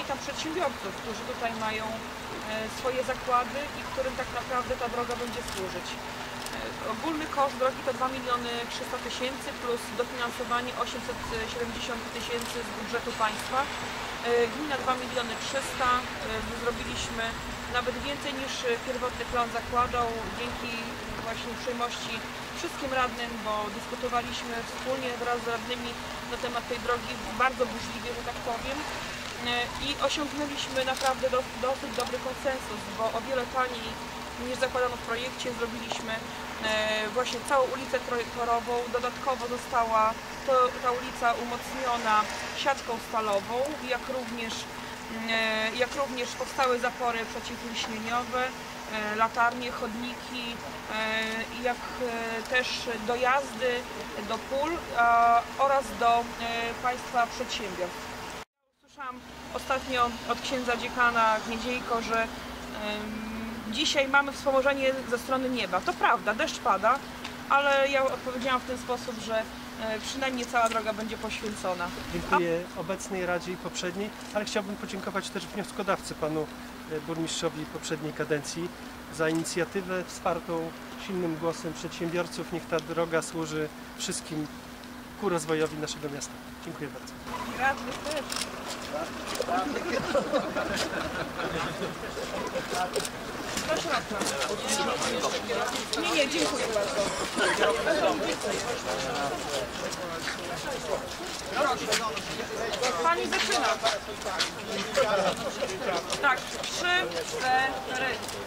tam przedsiębiorców, którzy tutaj mają swoje zakłady i którym tak naprawdę ta droga będzie służyć. Ogólny koszt drogi to 2 300 000 plus dofinansowanie 870 000 z budżetu państwa. Gmina 2 300 000, zrobiliśmy nawet więcej niż pierwotny plan zakładał, dzięki właśnie uprzejmości wszystkim radnym, bo dyskutowaliśmy wspólnie wraz z radnymi na temat tej drogi bardzo burzliwie, że tak powiem. I osiągnęliśmy naprawdę dosyć dobry konsensus, bo o wiele taniej niż zakładano w projekcie zrobiliśmy właśnie całą ulicę torową. Dodatkowo została ta ulica umocniona siatką stalową, jak również powstały zapory przeciwlśnieniowe, latarnie, chodniki, jak też dojazdy do pól oraz do państwa przedsiębiorstw. Słyszałam ostatnio od księdza dziekana Gniedziejko, że dzisiaj mamy wspomożenie ze strony nieba. To prawda, deszcz pada, ale ja odpowiedziałam w ten sposób, że przynajmniej cała droga będzie poświęcona. Dziękuję obecnej Radzie i poprzedniej, ale chciałbym podziękować też wnioskodawcy, panu burmistrzowi poprzedniej kadencji, za inicjatywę wspartą silnym głosem przedsiębiorców. Niech ta droga służy wszystkim ku rozwojowi naszego miasta. Dziękuję bardzo. Radnych też. Nie, dziękuję bardzo. Pani zaczyna. Tak, 3, 4.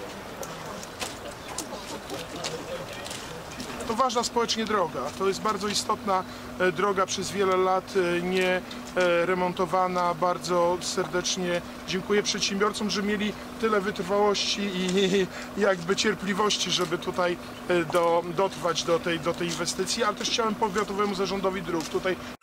To ważna społecznie droga. To jest bardzo istotna droga, przez wiele lat nie remontowana. Bardzo serdecznie dziękuję przedsiębiorcom, że mieli tyle wytrwałości i jakby cierpliwości, żeby tutaj dotrwać do tej inwestycji, ale też chciałem powiatowemu zarządowi dróg tutaj